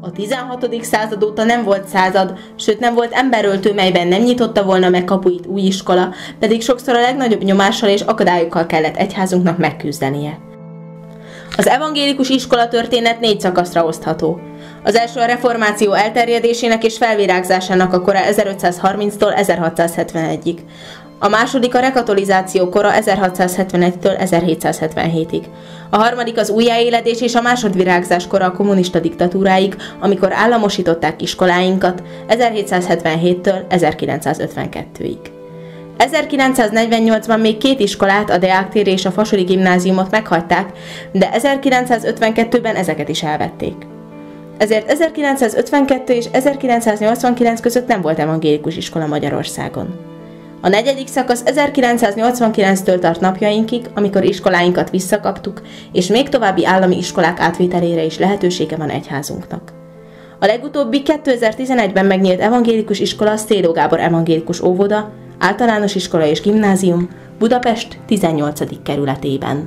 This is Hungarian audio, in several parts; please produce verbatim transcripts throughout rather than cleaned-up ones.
A tizenhatodik század óta nem volt század, sőt nem volt emberöltő, melyben nem nyitotta volna meg kapuit új iskola, pedig sokszor a legnagyobb nyomással és akadályokkal kellett egyházunknak megküzdenie. Az evangélikus iskola történet négy szakaszra osztható. Az első a reformáció elterjedésének és felvirágzásának a kora ezerötszázharminctól ezerhatszázhetvenegyig. A második a rekatolizáció kora ezerhatszázhetvenegytől ezerhétszázhetvenhétig. A harmadik az újjáéledés és a másodvirágzás kora a kommunista diktatúráig, amikor államosították iskoláinkat ezerhétszázhetvenhéttől ezerkilencszázötvenkettőig. ezerkilencszáznegyvennyolcban még két iskolát, a Deák tér és a Fasori gimnáziumot meghagyták, de ezerkilencszázötvenkettőben ezeket is elvették. Ezért ezerkilencszázötvenkettő és ezerkilencszáznyolcvankilenc között nem volt evangélikus iskola Magyarországon. A negyedik szakasz ezerkilencszáznyolcvankilenctől tart napjainkig, amikor iskoláinkat visszakaptuk, és még további állami iskolák átvételére is lehetősége van egyházunknak. A legutóbbi kétezer-tizenegyben megnyílt evangélikus iskola a Széló Gábor evangélikus óvoda, általános iskola és gimnázium Budapest tizennyolcadik kerületében.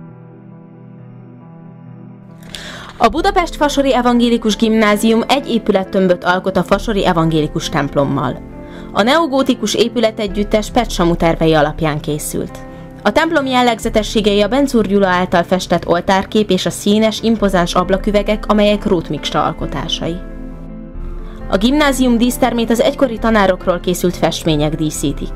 A Budapest Fasori Evangélikus Gimnázium egy épülettömböt alkot a Fasori Evangélikus templommal. A neogótikus épületegyüttes Pett-Samu tervei alapján készült. A templom jellegzetességei a Bencúr Gyula által festett oltárkép és a színes, impozáns ablaküvegek, amelyek Róth Miksa alkotásai. A gimnázium dísztermét az egykori tanárokról készült festmények díszítik.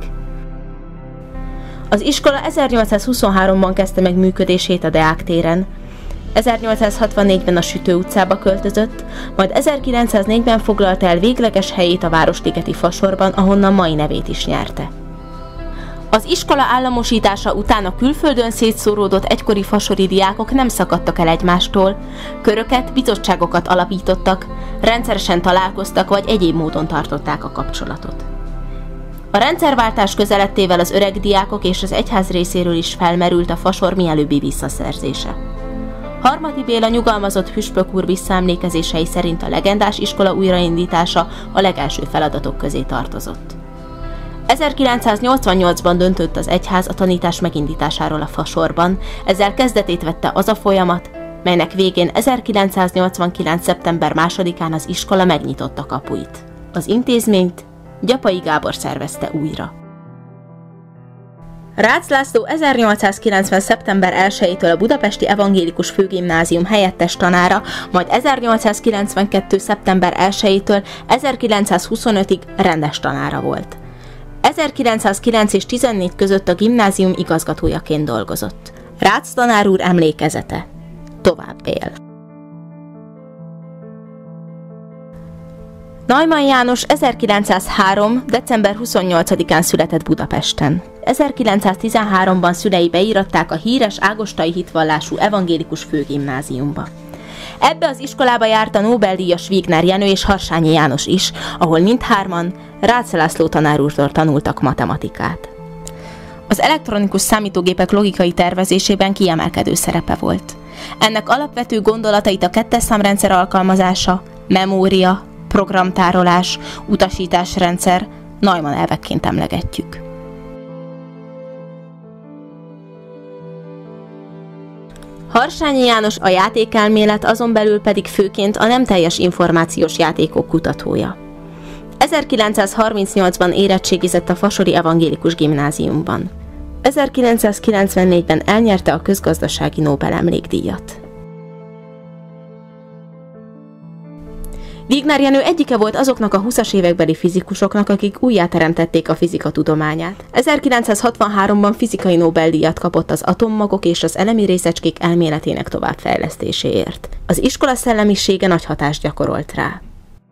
Az iskola ezernyolcszázhuszonháromban kezdte meg működését a Deák téren, ezernyolcszázhatvannégyben a Sütő utcába költözött, majd ezerkilencszáznégyben foglalta el végleges helyét a városligeti Fasorban, ahonnan mai nevét is nyerte. Az iskola államosítása után a külföldön szétszóródott egykori fasori diákok nem szakadtak el egymástól, köröket, bizottságokat alapítottak, rendszeresen találkoztak vagy egyéb módon tartották a kapcsolatot. A rendszerváltás közeledtével az öreg diákok és az egyház részéről is felmerült a Fasor mielőbbi visszaszerzése. Harmati Béla nyugalmazott püspök úr visszaemlékezései szerint a legendás iskola újraindítása a legelső feladatok közé tartozott. ezerkilencszáznyolcvannyolcban döntött az egyház a tanítás megindításáról a Fasorban, ezzel kezdetét vette az a folyamat, melynek végén ezerkilencszáznyolcvankilenc. szeptember másodikán az iskola megnyitotta kapuit. Az intézményt Gyapai Gábor szervezte újra. Rácz László ezernyolcszázkilencven. szeptember elsejétől a Budapesti Evangélikus Főgimnázium helyettes tanára, majd ezernyolcszázkilencvenkettő. szeptember elsejétől ezerkilencszázhuszonötig rendes tanára volt. ezerkilencszázkilenc és tizennégy között a gimnázium igazgatójaként dolgozott. Rácz tanár úr emlékezete. Tovább él. Neumann János ezerkilencszázhárom. december huszonnyolcadikán született Budapesten. ezerkilencszáztizenháromban szülei beíratták a híres ágostai hitvallású evangélikus főgimnáziumba. Ebbe az iskolába járt a Nobel-díjas Wigner Jenő és Harsányi János is, ahol mindhárman Rácz László tanár úrtól tanultak matematikát. Az elektronikus számítógépek logikai tervezésében kiemelkedő szerepe volt. Ennek alapvető gondolatait a kettes számrendszer alkalmazása, memória, programtárolás, utasításrendszer Neumann elvekként emlegetjük. Harsányi János a játékelmélet, azon belül pedig főként a nem teljes információs játékok kutatója. ezerkilencszázharmincnyolcban érettségizett a Fasori Evangélikus Gimnáziumban. ezerkilencszázkilencvennégyben elnyerte a közgazdasági Nobel-emlékdíjat. Wigner Jenő egyike volt azoknak a huszas évekbeli fizikusoknak, akik újjáteremtették a fizika tudományát. ezerkilencszázhatvanháromban fizikai Nobel-díjat kapott az atommagok és az elemi részecskék elméletének továbbfejlesztéséért. Az iskola szellemisége nagy hatást gyakorolt rá.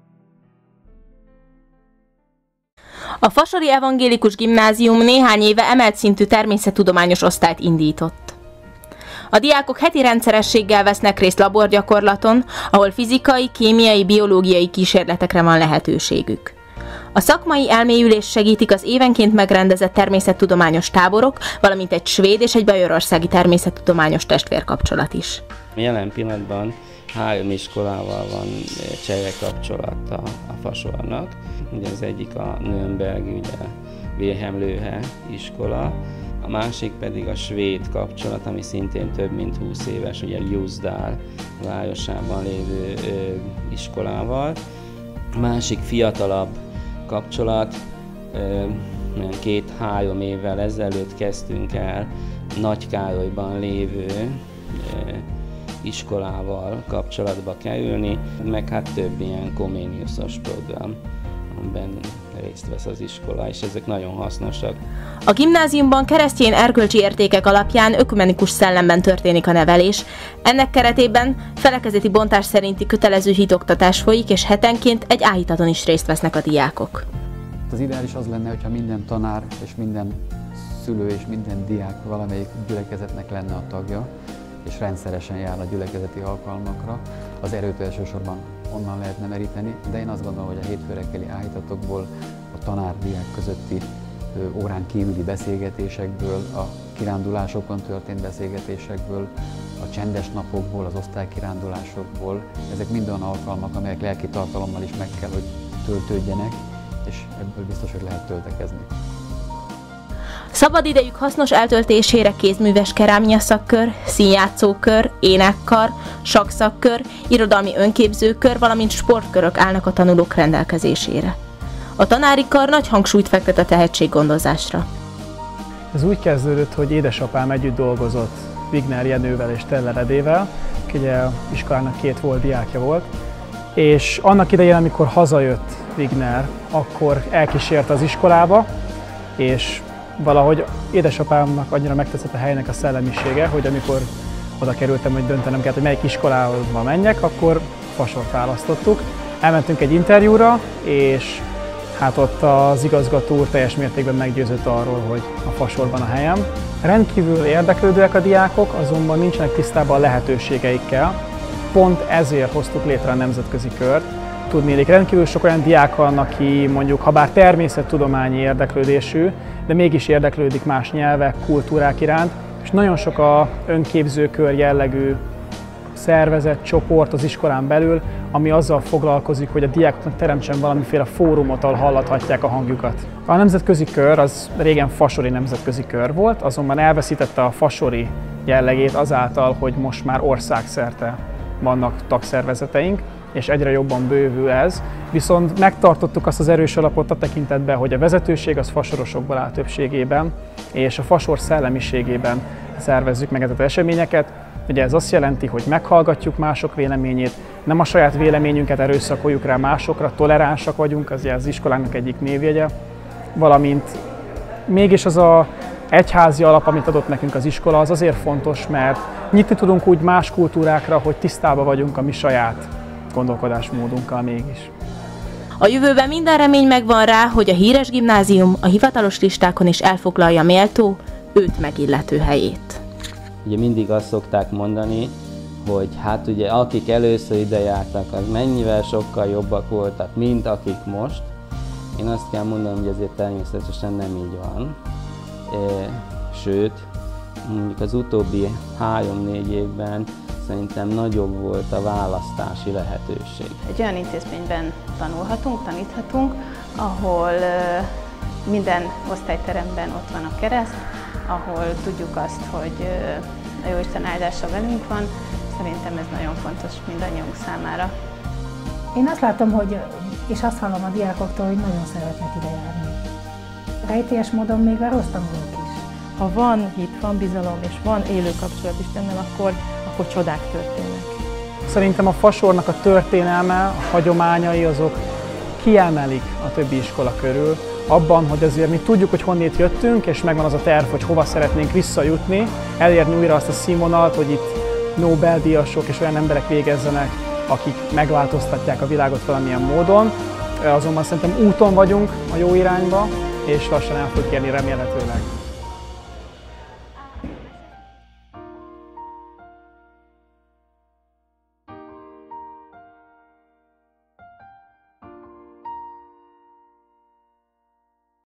A Fasori Evangélikus Gimnázium néhány éve emelt szintű természettudományos osztályt indított. A diákok heti rendszerességgel vesznek részt laborgyakorlaton, ahol fizikai, kémiai, biológiai kísérletekre van lehetőségük. A szakmai elmélyülést segítik az évenként megrendezett természettudományos táborok, valamint egy svéd és egy bajorországi természettudományos testvérkapcsolat is. Jelen pillanatban három iskolával van cserekapcsolata a Fasornak. Ugye az egyik a Nürnberg, ugye Wilhelm Löhe iskola, A másik pedig a svéd kapcsolat, ami szintén több mint húsz éves, ugye Ljusdal városában lévő ö, iskolával. A másik fiatalabb kapcsolat, ö, két-három évvel ezelőtt kezdtünk el Nagykárolyban lévő ö, iskolával kapcsolatba kerülni, meg hát több ilyen Comeniusos program, amiben részt vesz az iskola, és ezek nagyon hasznosak. A gimnáziumban keresztény erkölcsi értékek alapján ökumenikus szellemben történik a nevelés. Ennek keretében felekezeti bontás szerinti kötelező hitoktatás folyik, és hetenként egy áhítaton is részt vesznek a diákok. Az ideális az lenne, hogyha minden tanár és minden szülő és minden diák valamelyik gyülekezetnek lenne a tagja, és rendszeresen jár a gyülekezeti alkalmakra. Az erőt elsősorban onnan lehetne meríteni, de én azt gondolom, hogy a hétfő reggeli áhítatokból, a tanár-diák közötti órán kívüli beszélgetésekből, a kirándulásokon történt beszélgetésekből, a csendes napokból, az osztálykirándulásokból, ezek mind olyan alkalmak, amelyek lelki tartalommal is meg kell, hogy töltődjenek, és ebből biztos, hogy lehet töltekezni. Szabadidejük hasznos eltöltésére kézműves kerámia szakkör, színjátszókör, énekkar, sakkszakkör, irodalmi önképzőkör, valamint sportkörök állnak a tanulók rendelkezésére. A tanári kar nagy hangsúlyt fektet a tehetséggondozásra. Ez úgy kezdődött, hogy édesapám együtt dolgozott Wigner Jenővel és Teller Edével, aki ugye az iskolának két volt diákja volt, és annak idején, amikor hazajött Wigner, akkor elkísérte az iskolába, és valahogy édesapámnak annyira megtetszett a helynek a szellemisége, hogy amikor oda kerültem, hogy döntenem kellett, hogy melyik iskolába menjek, akkor Fasort választottuk. Elmentünk egy interjúra, és hát ott az igazgató úr teljes mértékben meggyőzött arról, hogy a Fasorban a helyem. Rendkívül érdeklődőek a diákok, azonban nincsenek tisztában a lehetőségeikkel. Pont ezért hoztuk létre a nemzetközi kört. Tudnélik, rendkívül sok olyan diák van, aki mondjuk, ha bár természettudományi érdeklődésű, de mégis érdeklődik más nyelvek, kultúrák iránt, és nagyon sok a önképzőkör jellegű szervezet, csoport az iskolán belül, ami azzal foglalkozik, hogy a diákoknak teremtsen valamiféle fórumot, ahol hallathatják a hangjukat. A nemzetközi kör az régen fasori nemzetközi kör volt, azonban elveszítette a fasori jellegét azáltal, hogy most már országszerte vannak tagszervezeteink, és egyre jobban bővül ez. Viszont megtartottuk azt az erős alapot a tekintetben, hogy a vezetőség az fasorosokból áll többségében, és a fasor szellemiségében szervezzük meg ezeket az eseményeket. Ugye ez azt jelenti, hogy meghallgatjuk mások véleményét, nem a saját véleményünket erőszakoljuk rá másokra, toleránsak vagyunk, az az iskolának egyik névjegye, valamint mégis az a egyházi alap, amit adott nekünk az iskola, az azért fontos, mert nyitni tudunk úgy más kultúrákra, hogy tisztában vagyunk a mi saját gondolkodásmódunkkal mégis. A jövőben minden remény megvan rá, hogy a híres gimnázium a hivatalos listákon is elfoglalja méltó, őt megillető helyét. Ugye mindig azt szokták mondani, hogy hát ugye akik először ide jártak, az mennyivel sokkal jobbak voltak, mint akik most. Én azt kell mondanom, hogy ezért természetesen nem így van. E, sőt, mondjuk az utóbbi három-négy évben szerintem nagyobb volt a választási lehetőség. Egy olyan intézményben tanulhatunk, taníthatunk, ahol minden osztályteremben ott van a kereszt, ahol tudjuk azt, hogy a Jóisten áldása velünk van. Szerintem ez nagyon fontos mindannyiunk számára. Én azt látom, hogy, és azt hallom a diákoktól, hogy nagyon szeretnek ide járni. Rejtélyes módon még a rossz tanulók is. Ha van hit, van bizalom és van élő kapcsolat Istennel, akkor, akkor csodák történnek. Szerintem a Fasornak a történelme, a hagyományai azok kiemelik a többi iskola körül, abban, hogy azért mi tudjuk, hogy honnét jöttünk, és megvan az a terv, hogy hova szeretnénk visszajutni, elérni újra azt a színvonalat, hogy itt Nobel-díjasok és olyan emberek végezzenek, akik megváltoztatják a világot valamilyen módon. Azonban szerintem úton vagyunk a jó irányba, és lassan el fogjuk érni remélhetőleg.